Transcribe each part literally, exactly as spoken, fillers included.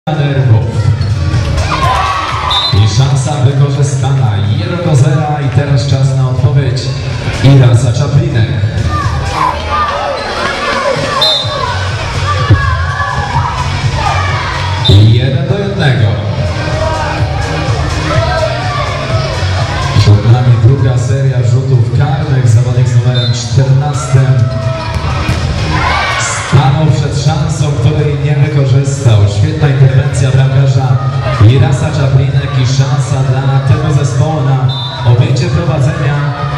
nerwów. I szansa wykorzystana. jeden do zera i teraz czas na odpowiedź Irasa Czaplinek. jeden do jednego. Przed nami druga seria rzutów karnych. Zawodnik z numerem czternastym stanął przed szansą, której nie wykorzystał. Świetna interwencja bramkarza Irasa Czaplinek i szansa dla tego zespołu na objęcie prowadzenia.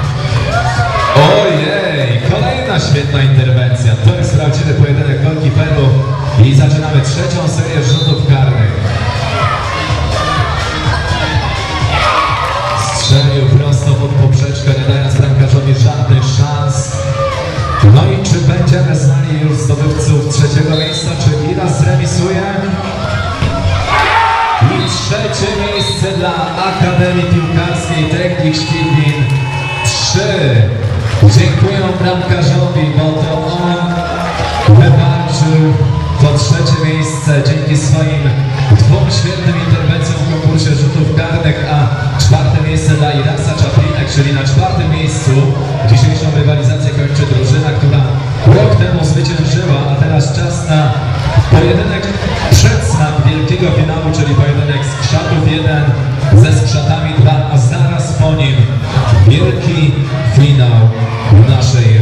Ojej, kolejna świetna interwencja. To jest prawdziwy pojedynek golkiperów i zaczynamy trzecią serię rzutów karnych. Strzelił prosto pod poprzeczkę, nie dając bramkarzowi żadnych szans. No i czy będziemy znali już zdobywców trzeciego miejsca, czy Iras zremisuje? I trzecie miejsce dla Akademii Piłkarskiej Technik Świdwin trzy. Dziękuję bramkarzowi, bo to on wywalczył to trzecie miejsce dzięki swoim dwóm świetnym interwencjom w konkursie rzutów karnych, a czwarte miejsce dla Irasa Czaplinek, czyli na czwartym miejscu dzisiejszą rywalizację kończy drużyna, która rok temu zwyciężyła, a teraz czas na pojedynek przedsmak wielkiego finału, czyli pojedynek Skrzatów jeden ze Skrzatami dwa, a zaraz po nim wielki finał naszej